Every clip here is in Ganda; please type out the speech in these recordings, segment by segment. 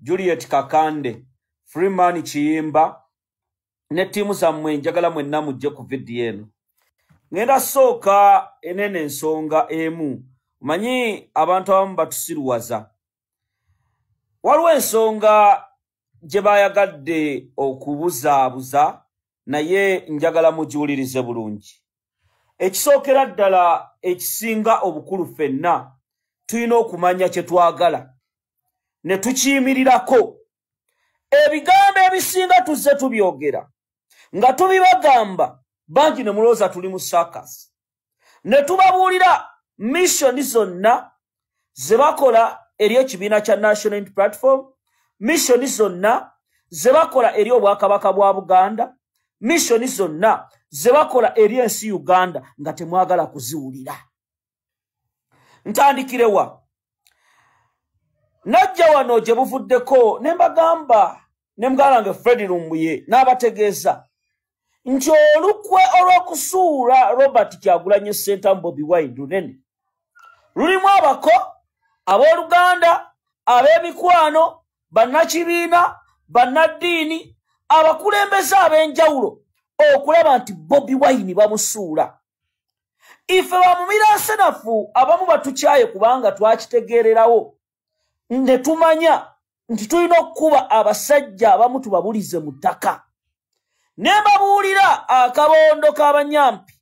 Juliet Kakande, Freeman Chiyimba, ne timu zammwe njagala mwenna mujje ku video eno. Ngenda sooka enene ensonga emu. Manyi abantu abamu batusiruwaza. Waliwo ensonga gye bayagadde okubuzaabuza naye njagala mugiwulirize bulungi. Ekisookera ddala ekisinga obukulu ffenna tulina okumanya kye twagala ne tukiyimirirako. Ebigambo ebisinga tuzze tubyogera nga tubibagamba bangi ne mulooza tuli mu circus. Ne tubabuulira missioni zonna ze bakola eri ekibiina kya National Unity Platform, missioni zonna ze bakola eri obwakabaka bwa Buganda, missioni zonna ze bakola eri ensi Uganda nga temwagala kuziwulira. Ntandikirewa. Najja wano gye buvuddeko ne mbagamba ne mugalange Fred Lumbuye n'abategeeza nti olukwe olw'okusuula Robert Kyagulanyi Ssentamu Bobi Wine lunene lulimu abako ab'Oluganda, ab'emikwano, bannakibiina, bannaddiini, abakulembeze ab'enjawulo okulaba nti Bobi Wine bamusuula. Ife bamumira nsenafu abamu batukyaye kubanga twakitegeererawo ne tumanya nti tulina okukuba abasajja abamu tubabulize mu ttaka. Ne mbabuulira akabondo k'abanyampi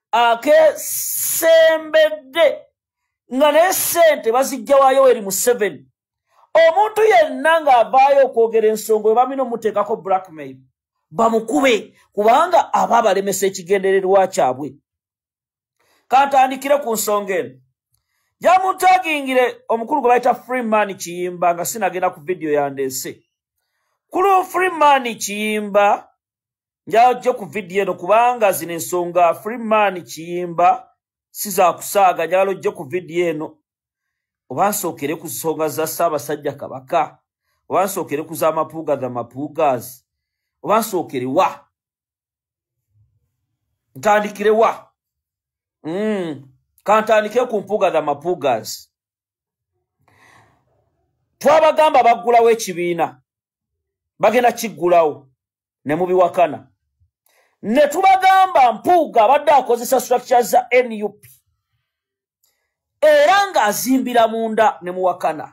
akesembedde nga naye ssente bazijja wa Yoweri Museveni. Omuntu yenna ng'avaayo okwogera ensonga bamina omuteekako blackmail bamukube kubanga aba balemesa ekigendererwa kyabwe. Kantandikire ku nsonga eno. Jamutagingire omukulu gwe bayita Freeman Chiyimba nga sinagenda ku video yandeese. Kulu Freeman Chiyimba njajja ku video eno kubanga zino ensonga Freeman Chiyimba siza kusaaga njalo jje ku video eno. Obansookere ku nsonga za Ssaabasajja Kabaka, obansookere ku za Mapuuga the Mapuugas, obansookere wa. Ntandikire wa. Kantandike ku Mpuuga the Mapuugas. Twabagamba baggulawo ekibiina, bagenda kiggulawo ne mubiwakana. Ne tubagamba Mpuuga abadde akozesa structure za NUP era ng'azimbira munda ne muwakana.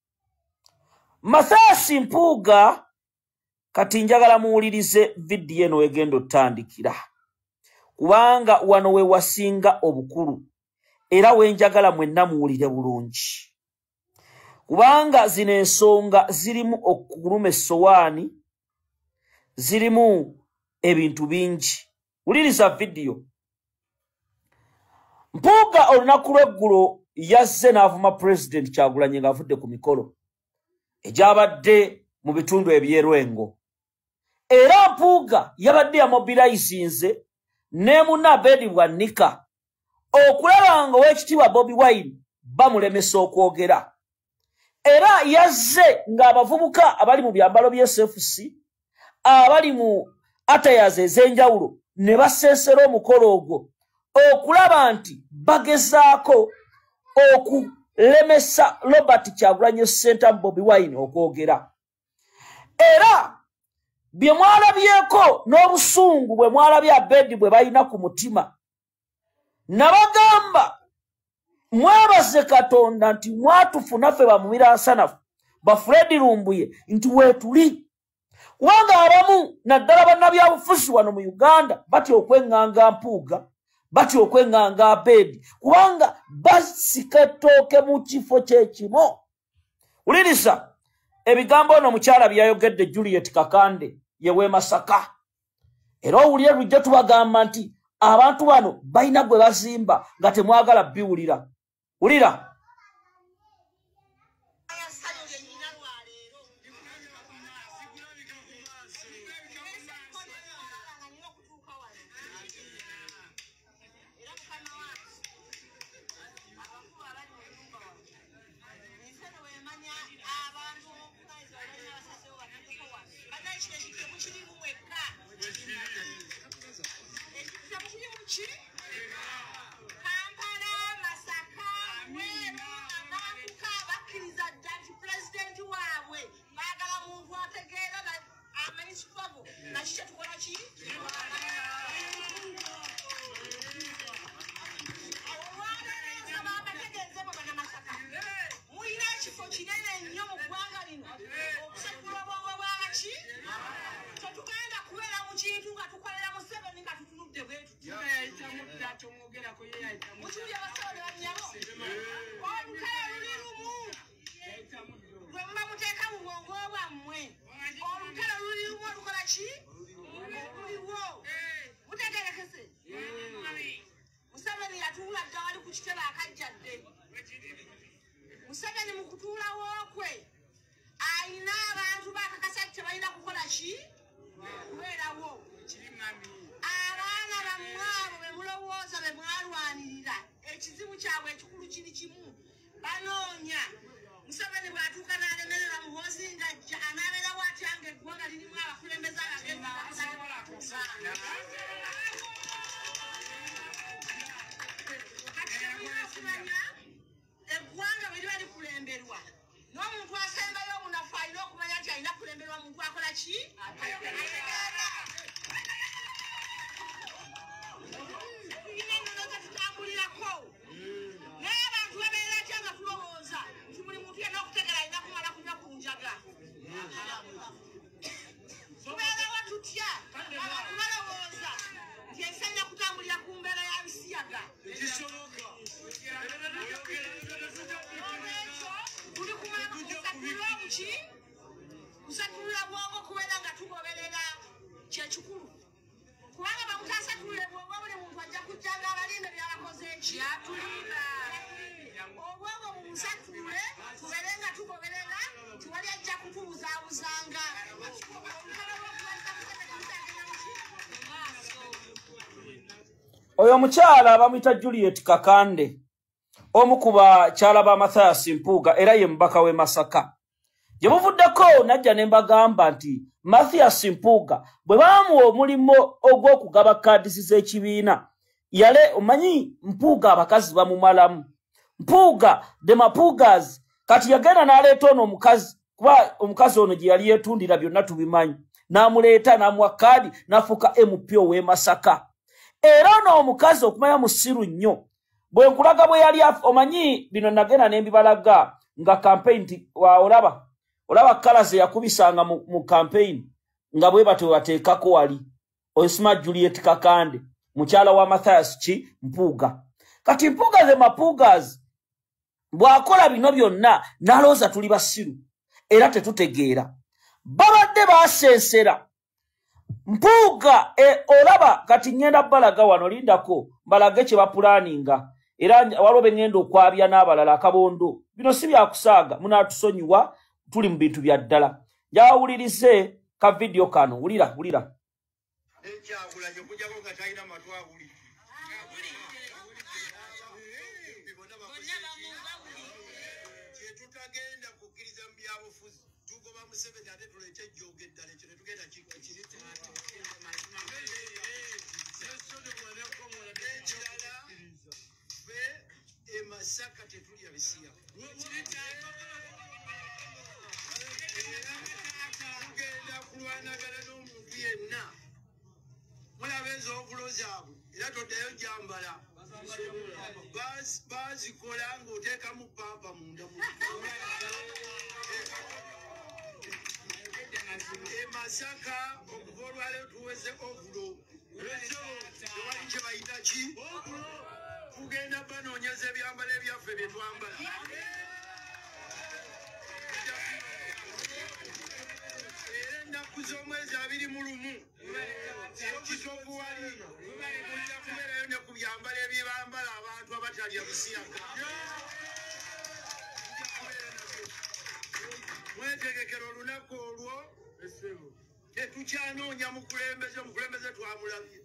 Mathias Mpuuga kati njagala muwulirize video eno egenda otandikira kubanga wano we wasinga obukulu era wenjagala mwenna muwulire bulungi kubanga zino ensonga zirimu okuluma essowaani, zirimu ebintu bingi. Wuliriza video. Mpuuga olunaku lw'eggulo yazze n'avuma President Kyagulanyi ng'avudde ku mikolo egyabadde mu bitundu eby'Erwengo. Era Mpuuga yabadde yamobilizinze ne munne Abedi Bwannika okulaba nga Oweekitiibwa Bobi Wine bamulemesa okwogera. Era yazze ng'abavubuka abali mu byambalo by'SFC, abali mu attires ez'enjawulo ne basensera omukolo ogwo okulaba nti bagezaako okulemesa Robert Kyagulanyi Ssentamu Bobi Wine okwogera. Era bye mwalabyeko n'obusungu bwe mwalabye Abedi bwe balina ku mutima, nabagamba mwebaze Katonda nti mwatufuna ffe bamumira nsanafu ba Fred Lumbuye nti weetuli. Kubanga abamu naddala bannabyabufuzi wano mu Uganda batya okweŋŋanga Mpuuga, batya okweŋŋanga Abedi kubanga basika ettooke mu kifo kyekimu. Wuliriza ebigambo ono mukyala byayogedde Juliet Kakande yewe Masaka. Era owulire lujja tubagamba nti abantu bano balina gwe bazimba nga temwagala biwulira. Wulira. Kampala, Masaka, kiteba akajjadde Museveni mu kutuulawo kwe ayina abantu bakakasajja balina kukola ki kubeerawo abaana bammwabo be mulowooza be mwalwanirira ekizibu kyabwe ekikulu kiri kimu banoonya Museveni bw'atuuka n'alemerera Muhoozi ng'ajja anaabeerawo atya ng'eggwanga lirimu abakulembeze abagenda eggwanga bwe liba likulemberwa n'omuntu asembayo omunafu alina okumanya nti alina kulemberwa muntu akola ki tulina ennono zetutambulirako naye abantu babeera atya nga tulowooza nti buli muntu yenna okutegera alina kumala kunywa ku njaga tubeerawo tutya abantu balowooza nti ensanya kutambulira ku mbeera ya bisiyaga tuli kumala kusatulira obuki kusatulira bwongo kubeera nga tugoberera kyekikulu kubanga bamutasatulire bwongo buli muntu ajja kujja nga abalimbe byabakoze eki obwongo bumusatule tubeere nga tugoberera tiwali ajja kutubuzaabuzanga oyo omukyala bamuyita Juliet Kakande omu ku bakyala ba Mathias Mpuuga era ye mubaka w'e Masaka gye muvuddeko najja ne mbagamba nti Mathias Mpuuga bwe baamuwa omulimu ogw'okugaba kaadisi z'ekibiina yale omanyi Mpuuga abakazi bamumalamu Mpuuga the Mapuugas kati yagenda n'aleeta ono omukazi kuba omukazi ono gye yali yeetundira byonna tubimanyi n'amuleeta n'amuwa kaadi n'afuuka MP ow'e Masaka era ono omukazi okumanya musiru nnyo bwe nkulaga bwe yali omanyi bino nagenda ne mbibalaga nga campaign olaba kala ze yakubisanga mu campaign nga bwe bato bateekako wali Osima Juliet Kakande mukyala wa Mathias Mpuuga kati Mpuuga the Mapuugas bw'akola bino byonna n'alooza tuli basiru era tetutegeera babadde baasensera Mpuuga olaba kati ngenda balaga wano lindako balage kye bapulaninga era waliwo bengenda okwabya n'abalala akabondo bino si byakusaaga munaatusonyiwa tuli mu bintu bya ddala njawulirize ka video kano wulira Masaka tetulia bisia tugenda kulwanagana n'omuntu yenna mulabenza obulozi abo era toddayo jambala bazikola ng'oteekamu pampa munda Masaka okuva olwaleero tuweze ovulo tewali kye bayita ki tugenda banoonyeza ebyambalo ebyaffe bye twambala era ennaku z'omwezi 21 ekitovu wali ojja kubeerayo ne ku byambalo ebyebambala abantu abatalya busiyaga mwetegekera olunaku olwo tetukyanoonya omukulembeze twamulabye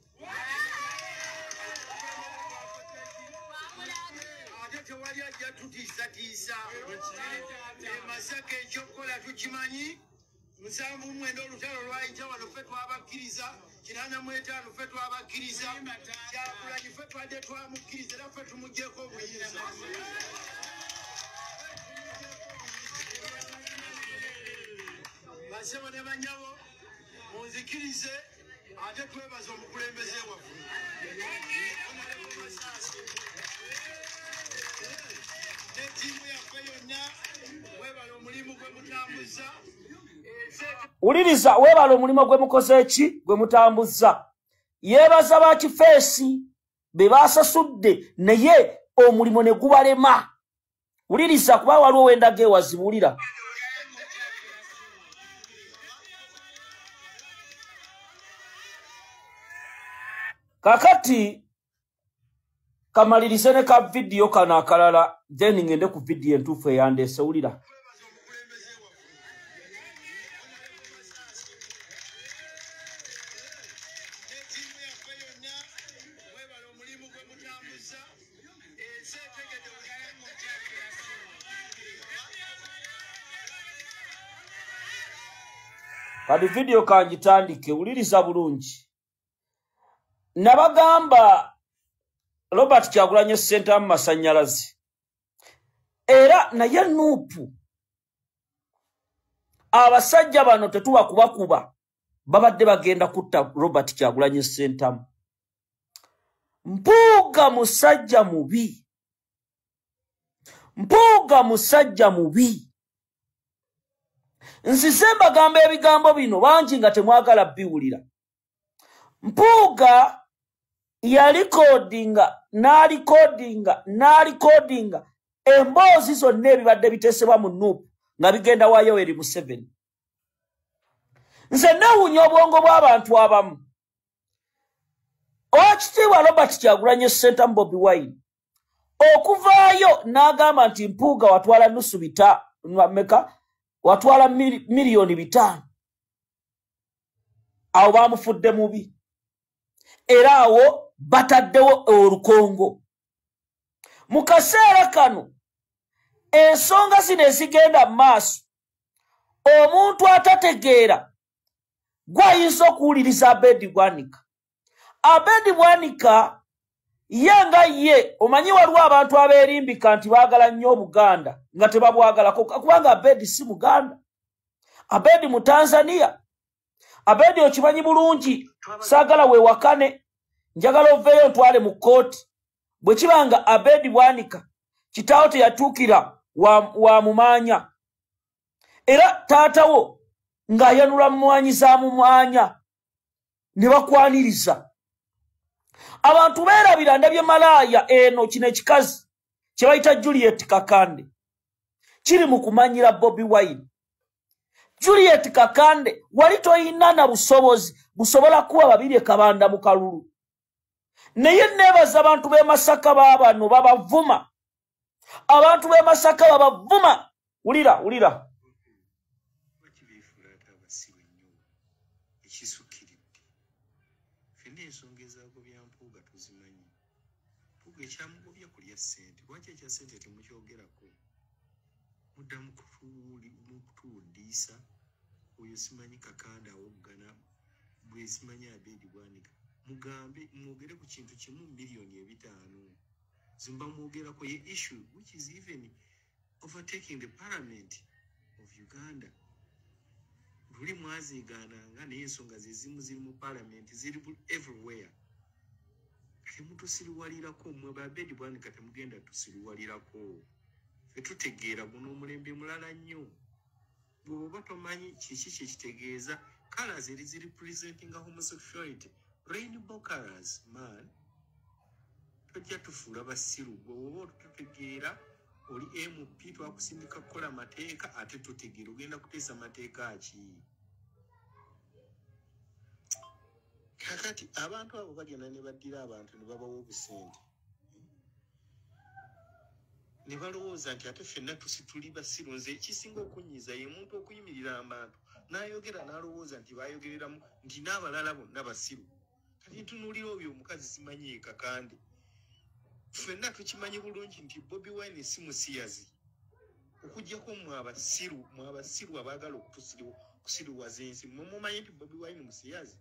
ate tewali ajja tutiisatiisa Masaka ekyokukola tukimanyi 79 olutalo lwayita wano ffe twabakkiriza 85 ffe twabakkiriza Kyagulanyi ffe twadde twamukkiriza era ffe tumugyeko obuyinza basebo ne banyabo munzikirize ate twebaza omukulembeze waffe n'ettiimu yaffe yonna webala omulimu gwe mutambuza wuliriza webala omulimu gwe mukoze eki gwe mutambuza yeebaza ba kifeesi be baasasudde naye omulimu ne gubalema wuliriza kuba waliwo wendaga ewazibulira kakati kamalirize ne ka video kana akalala then ngende ku video entuufu eyandese wulira. Kadi video kanjitandike wuliriza bulungi. Nabagamba Robert Kyagulanyi Ssentamu Masanyalazi. Era naye Nuupu. Abasajja bano tetuba kubakuba. Babadde bagenda kutta Robert Kyagulanyi Ssentamu. Mpuuga musajja mubi. Mpuuga musajja mubi. Nsize mbagamba ebigambo bino bangi nga temwagala biwulira. Mpuuga yalikodinga n'alikodinga emboozi zonna ebibadde bitesebwa mu Nuupu nga bigenda wa Yoweri Museveni. Nze newuunya obwongo bw'abantu abamu. Oweekitiibwa Robert Kyagulanyi Ssentamu Bobi Wine okuvaayo n'agamba nti Mpuuga watwala nusu bita meka watwala miliyoni 5. Awo bamufudde mubi. Era awo bataddewo olukongo. Mu kaseera kano ensonga zino ezigenda mu maaso omuntu atategeera gwayinza okuwuliriza Abedi Bwanika. Abedi Bwanika yenga ye omanyi waliwo abantu abeerimbika nti baagala nnyo Obuganda nga tebabwagalako kubanga Abedi si Muganda. Abedi mu Tanzania. Abedi okimanyi bulungi saagala weewakane njagala oveeyo ntwale mu kkooti. Bwe kibanga Abedi Bwanika kitaawo teyatuukira wa mumaanya. Era taatawo ng'ayanula mmwanyi za mu mwanya ne bakwaniriza. Abantu beerabira ndabye malaaya eno kino ekikazi kye bayita Juliet Kakande kiri mu kumanyira Bobi Wine. Juliet Kakande wali toyina na busobozi busobola kuba babiri Kabanda mu kalulu. Naye nebaza abantu b'e Masaka baabano babavuma. Abantu b'e Masaka babavuma. Wulira. Ekyamugobya kulya ssente lwaki ekya ssente temukyogerako muddamu kutuwuddisa oyo simanyi Kakanda awoggana bwe simanyi Abedi Bwanika mugambe mwogere ku kintu kimu miliyoni 5 zimba mwogerako ye issue which is even overtaking the parliament of Uganda. Luli mwazigaananga naye ensonga zezimu ziri mu parliament ziri everywhere. Temutusiriwalirako mwe ba Abedi Bwanika temugenda tusiriwalirako. Ffe tutegeera guno omulembe mulala nnyo. Bw'oba tomanyi kiki kyekitegeeza colors eri representing homosexuality rainbow colors man. Tojja tufuula basiru bw'oba tutegeera oli MP twakusindika kukola amateeka ate tutegeera ogenda kuteesa mateeka ki. Kakati abantu abo bagenda ne baddira abantu ne babawo obusente. Ne balowooza nti ate ffenna tuli basiru. Nze ekisinga okunyiza ye muntu okuyimirira abantu n'ayogera n'alowooza nti baayogereramu nti n'abalala bonna basiru. Kati ntunuulira oyo omukazi simanyi Kakande. Ffenna tukimanyi bulungi nti Bobi Wine si musiyazi. Okuggyako mwe abasiru abaagala okusiruwaza ensi. Mwe mumanyi nti Bobi Wine musiyazi.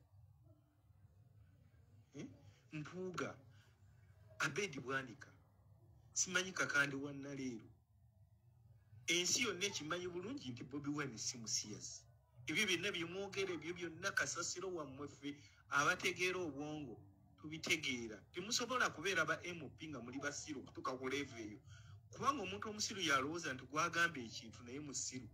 Mpuuga Abedi Bwanika simanyi Kakande wa Naleero. Ensi yonna ekimanyi bulungi nti Bobi Wine si musiyazi. Ebyo byonna byemwogera ebyo byonna kasasiro wammwe ffe abategeera obwongo tubitegeera. Temusobola kubeera ba MP nga muli basiru kutuuka ku level eyo. Kubanga omuntu omusiru yalowooza nti gwagamba ekintu naye musiru.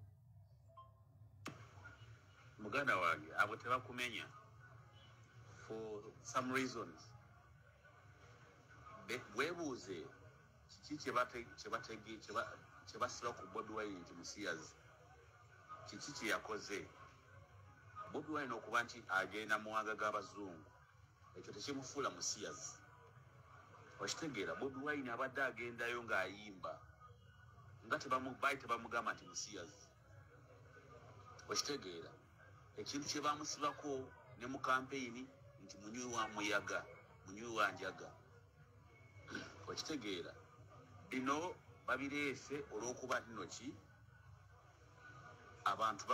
Muganda wange abo tebakumenya for some reasons. Webuuze kiki kyebasira ku Bobi Wine nti musiyazi. Kiki kye yakoze Bobi Wine okuba nti agenda mu mawanga g'abazungu ekyo tekimufuula musiyazi. Okitegeera Bobi Wine abadde agendayo ng'ayimba nga tebamugamba nti musiyazi. Okitegeera ekintu kye bamusibako ne mu kampeyini nti munywi wa muyaga, munywi wa njaga. Okitegeera bino babireese olw'okuba nnoki abantu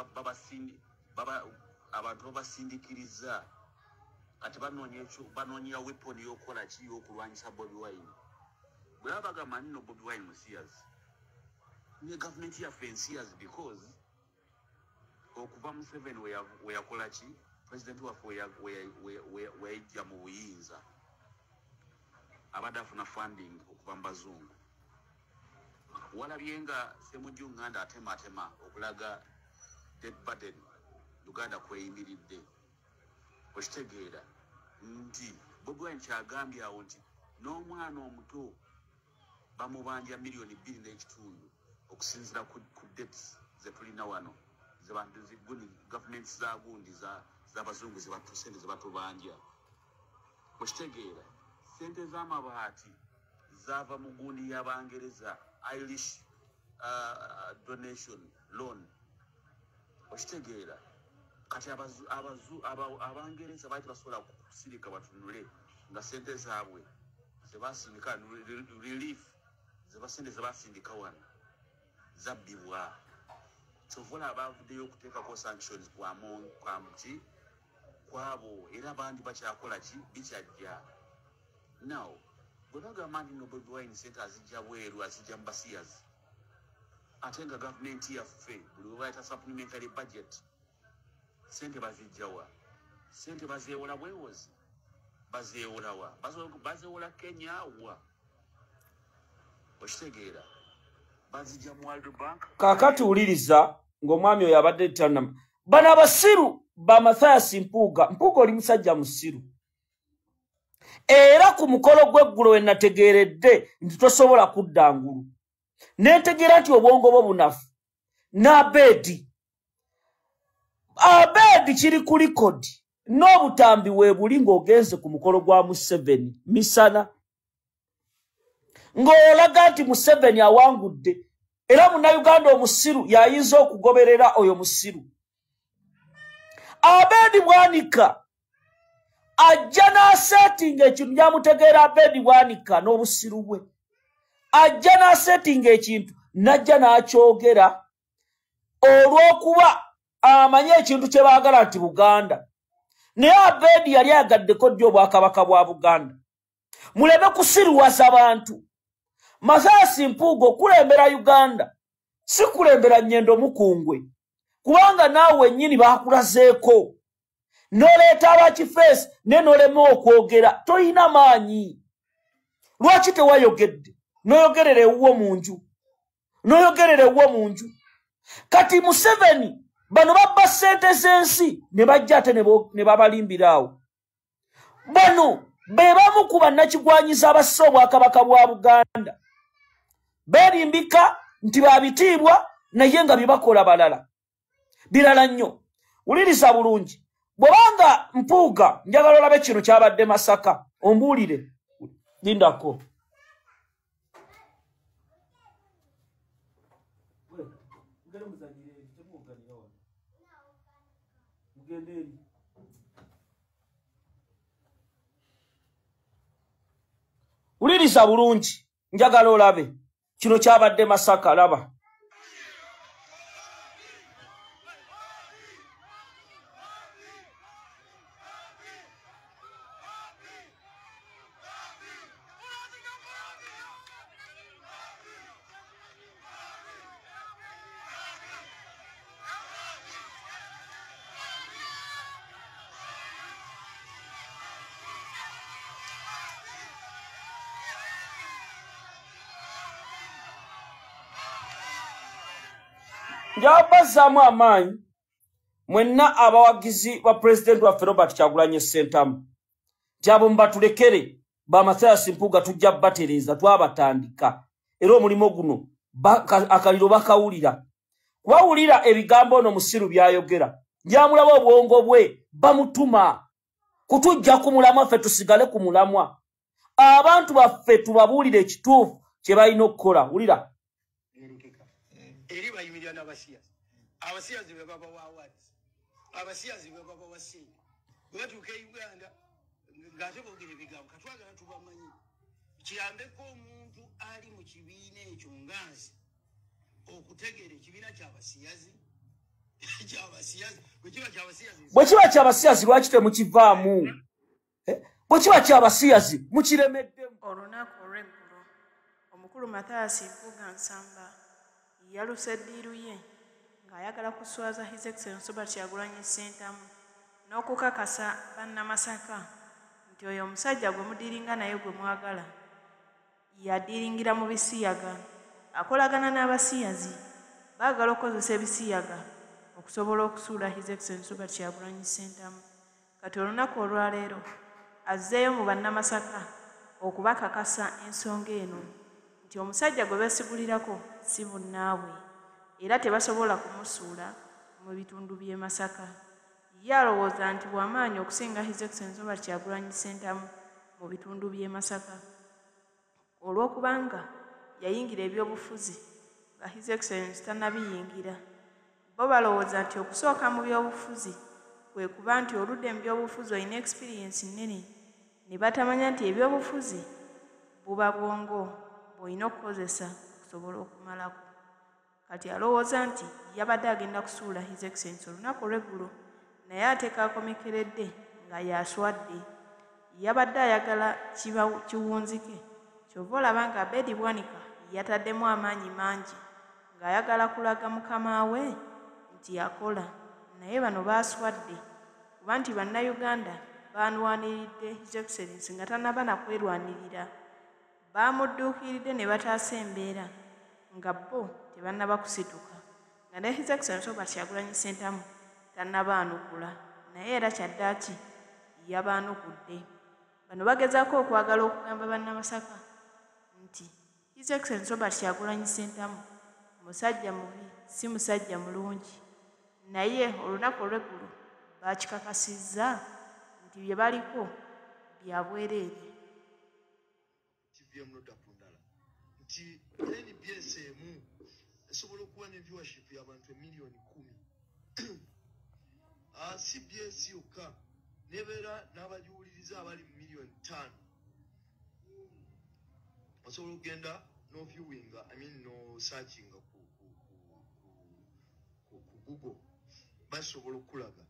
babasindikiriza kati banoonyera weaponi y'okukola ki y'okulwanyisa Bobi Wine. Bwe baba bagamba nno Bobi Wine musiyazi ne gavumenti yaffe ensiyazi because okuva Museveni we yakola ki pulezidenti waffe we yajja mu buyinza abadde afuna funding okuva mu bazungu. Walabye nga Ssemujju Nganda atema okulaga dead burden Uganda kweyimiridde. Okitegeera nti Bobi Wine kyagambye awo nti n'omwana omuto bamubanja miliyoni 2.5 okusinzira ku debts ze tulina wano zebantu ziguni government za gundi z'abazungu ze batubanja. Okitegeera sente z'amabaati zava mu gundi y'Abangereza Irish donation loan. Okitegeera kati Abangereza baali basobola kusirika batunule nga sente zaabwe zebasindika relief sente zebasindika wano zabbibwa. Kyovula abavuddeyo okuteekako sanctions kwabo era abandi bakyakola ki bikyajja. Now bwe bagamba nti no Bobi Wine sente azijja bweru azijja mu basiyazi ate nga gavumenti yaffe buli we bayita supplementary budget sente bazijjawa? Sente bazeewola bwewozi? Bazeewolawa? Bazeewola Kenya wa? Okitegeera bazijja mu World Bank. Kaakati wuliriza ng'omwami oyo abadde tanam bano abasiru ba Mathias Mpuuga oli musajja musiru era ku mukolo gw'eggulo we nategeeredde nti tosobola kudda ngulu neetegeera nti obwongo bwo bunafu n'Abedi kiri ku likodi n'obutambi weebuli ng'ogenze ku mukolo gwa Museveni misana ng'olaga nti Museveni awangudde era munnayuganda omusiru y'ayinza okugoberera oyo musiru. Abedi Bwanika ajja n'asetinga ekintu njamutegeera Abedi Bwanika n'obusiru bwe ajja n'asetinga ekintu najja n'akyogera olw'okuba amanye ekintu kye baagala nti Buganda naye Abedi yali ayagaddeko ddi obwakabaka bwa Buganda. Muleme kusiruwasa abantu. Mathias Mpuuga okulembera Uganda si kulembera Nnyendo Mukungwe kubanga naawe nnyini baakulazeeko n'oleeta abakifeesi ne n'olema okwogera tolina maanyi. Lwaki tewayogedde? N'oyogerera ewuwo mu nju. Kati Museveni bano babba ssente z'ensi ne bajja ate ne babalimbira awo. Bano be bamu ku bannakigwanyiza abasse obwakabaka bwa Buganda. Beerimbika nti babitiibwa naye nga bibakola birala nnyo. Wuliriza bulungi. Bw'obanga Mpuuga njagala olabe kino kyabadde Masaka ombuulire. Lindako. Wuliriza bulungi njagala olabe kino kyabadde Masaka laba. Njabazzaamu amaanyi mwenna abawagizi ba President waffe Robert Kyagulanyi Ssentamu gyabo mbatulekere ba Mathias Mpuuga tujja batereza twabatandika era omulimo guno akaliro bakawulira wawulira ebigambo ono musiru byayogera njamulaba obwongo bwe bamutuma kutujja ku mulamwa ffe tusigale ku mulamwa abantu baffe tubabuulire ekituufu kye balina okukola. Wulira eri bayimirira n'abasiyazi. Abasiyazi be baba wa awards, abasiyazi be baba wa sente. Bwe batuuka e Uganda ng'ate boogera ebigambo katwagala tubamanyi. Kiyambeko omuntu ali mu kibiina ekyo ngansi okutegeera ekibiina ky'abasiyazi bwe kiba ky'abasiyazi lwaki temukivaamu? Bwe kiba ky'abasiyazi mukiremeddemu. Olunaku olw'eggulo omukulu Mathias Mpuuga Nsamba yaluse eddiiru ye ng'ayagala kuswaza His Excellency Robert Kyagulanyi Ssentamu n'okukakasa bannamasaka nti oyo omusajja gwe mudiringa naye gwe mwagala yadiringira mu bisiyaga, akolagana n'abasiyazi, baagala okukozesa ebisiyaga okusobola okusuula His Excellency Robert Kyagulanyi Ssentamu. Kati olunaku olwaleero azzeeyo mu bannamasaka okubakakasa ensonga eno nti omusajja gwe beesigulirako si munnaabwe era tebasobola kumusuula mu bitundu by'e Masaka. Ye alowooza nti bw'amaanyi okusinga His Excellency Robert Kyagulanyi Ssentamu mu bitundu by'e Masaka olw'okubanga yayingira ebyobufuzi nga His Excellency tannabiyingira. Bo balowooza nti okusooka mu byobufuzi kwe kuba nti oludde mu byobufuzi olina experience nnene ne batamanya nti ebyobufuzi buba bwongo bw'olina okukozesa okusobola okumalako. Kati alowooza nti yabadde agenda kusuula His Excellency olunaku olw'eggulo naye ate kaakomekeredde nga yaswadde. Yabadde ayagala kiwunzike kyova olaba nga Bedi Bwanika yataddemu amaanyi mangi ng'ayagala kulaga mukama we nti yakola, naye bano baaswadde kuba nti bannayuganda baanwaniridde His Excellency nga tannaba na kwerwanirira. Baamudduukiridde ne bataasa embeera nga bo tebannaba kusituka nga ne His Excellency Robert Kyagulanyi Ssentamu tannabaanukula naye era kyaddaaki yabaanukudde. Bano bagezaako okwagala okugamba bannamasaka nti His Excellency Robert Kyagulanyi Ssentamu musajja mubi si musajja mulungi, naye olunaku olw'eggulo baakikakasizza nti bye baliko bya bwereere. Nti NBS emu esobola okuba ne viewership y'abantu emiliyoni 10. CBS yokka nebeera n'abagiwuliriza abali mu miliyoni 5. Osobola okugenda no viewing, no searching ku Google, basobola okulaga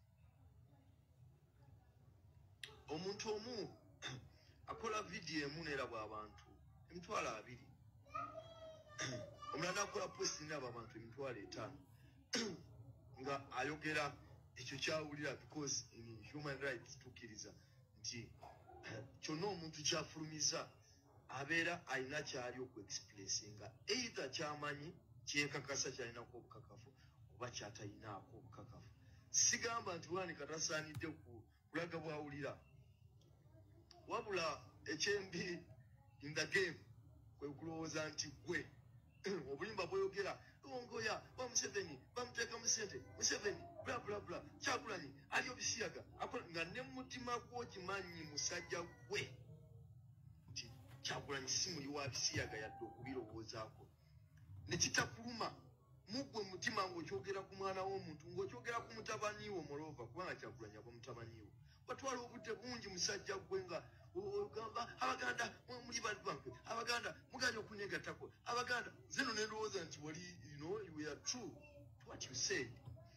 omuntu omu akola vidiyo emu neraba abantu 2,000, omulala akola post neraba abantu 5,000 nga ayogera ekyo kyawulira, because in human rights tukkiriza nti kyonna omuntu kyafulumiza abeera alina kyali okuexpressinga, either kyamanyi kyekakasa kyalinako obukakafu oba kyatayinaako obukakafu. Sigamba nti Bwanika tasaanidde kulaga bwawulira, wabula ekyembi in the game kwe kulowooza nti gwe obulimba bweyogera Ongoya wa Museveni bamuteeka mu ssente, Museveni bla bla bla, Kyagulanyi aliyo bisiyaga nga ne mutima gwo kimanyi musajja gwe nti Kyagulanyi si muli wa bisiyaga yadde okubirowoozaako. Ne kitakuluma mugwe mutima ng'okyogera ku mwana w'omuntu, ng'okyogera ku mutabani wo Morova, kubanga Kyagulanyi aba mutabani wo. Watwala obudde bungi musajja gwe nga ogamba Abaganda muli bantu bange, Abaganda muganya okunyegattako, Abaganda zeno ne ndowooza nti wali you are true to what you said.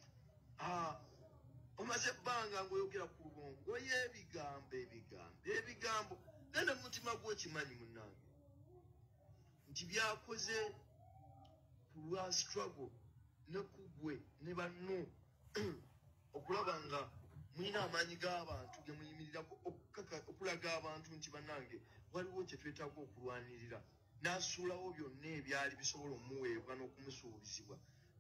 Omaze ebbanga ng'oyogera ku lubongo ebigambo nenda mu mutima gwo kimanyi munnange nti byakoze ku lwa struggle ne ku gwe ne banno okulaba nga mulina amaanyi g'abantu ge muyimirirako okulaga abantu nti bannange waliwo kye twetaaga okulwanirira, n'asuulawo byonna ebyali bisobola omuweebwa n'okumusuubizibwa.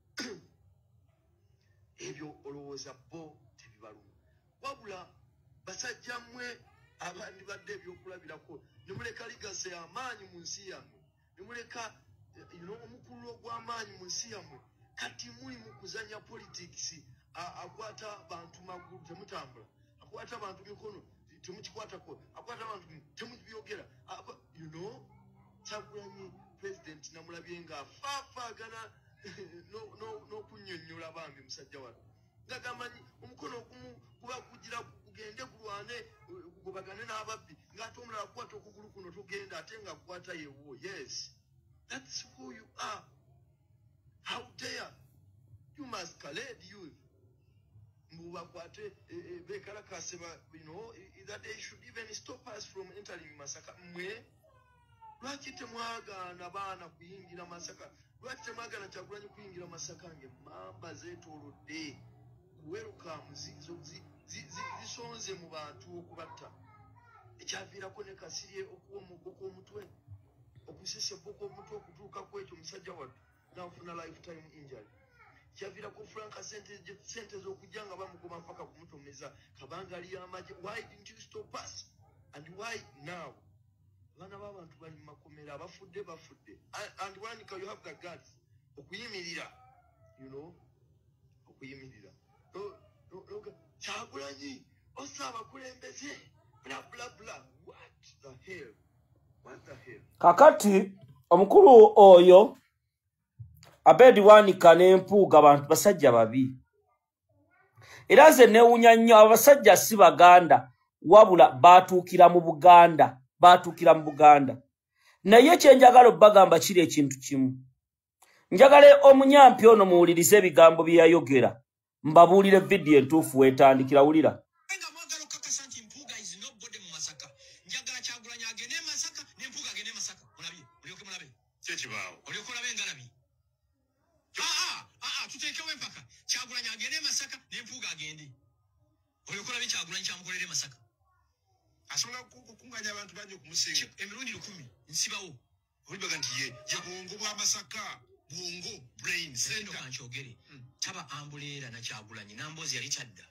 Ebyo olowooza bo tebibaluma, wabula basajja mmwe abandibadde ebyokulabirako ne muleka ligase amaanyi mu nsi yammwe, ne muleka omukululo ogw'amaanyi mu nsi yammwe. Kati muli mu kuzanya politics akwata bantu magulu temutambula, akwata bantu mikono temukikwatako akwata abantu temubiyogera you know Kyagulanyi president namulabye nga afaafagana n'okunnyonnyola bambi musajja wano ng'agamanyi omukono ogumu kuba kugira kugende kulwane kugobagane n'ababbi ng'ate omulala kukwata okugulu kuno togenda ate nga kukwata yewo. Yes, that's who you are. How dare you masquerade youth mbubakwate bekalakase you know that they should even stop us from entering Masaka. Mwe lwaki temwagaana baana kuyingira Masaka? Lwaki temwagaana Kyagulanyi kuyingira Masaka? Nge mamba zeetoolodde welcome zisonze mu bantu okubatta ekyaviirako ne Kasirye okuwa omuggo gw'omutwe okusisa ebboko omutwe okutuuka ku ekyo musajja wattu n'afuna lifetime injury. Kyaviirako Franka sente z'okujja nga bamugoba mpaka kumutomeza Kabanga ali y'amagye. Why didn't you stop us? And why now? Abaana b'abantu bali mu makomera bafudde. And Wanika, you have the guts okuyimirira, you know, okuyimirira. Kyagulanyi osaba kulembeze bla bla bla. What the hell? What the hell? Kakati omukulu oyo Abedi Wanika n'Empuuga abantu basajja babi. Era nze neewunya nnyo abasajja si Baganda wabula baatuukira mu Buganda. Naye kye njagala obbagamba kiri ekintu kimu. Njagala omunyampi ono muwulirize ebigambo bye yayogera. Mbabuulire vidiyo entuufu weetandikira wulira. Tutekewo empaka Kyagulanyi agende Masaka n'Empuuga agende. Olyokola Kyagulanyi kyamukolere Masaka. Asobola kukunganya abantu bangi okumusinga emirundi 10 nsibawo. Olibaga nti ye bwongo bwa Masaka bwongo brain center kankyogere. Taba ambuleera na Kyagulanyi Nambozi yali tadda.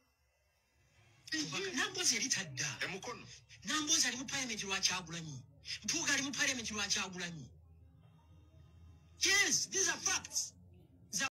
Nambozi yali tadda. Emukono. Nambozi ali mu parliament lwa Kyagulanyi. Mpuuga ali mu parliament lwa Kyagulanyi. Yes, these are facts.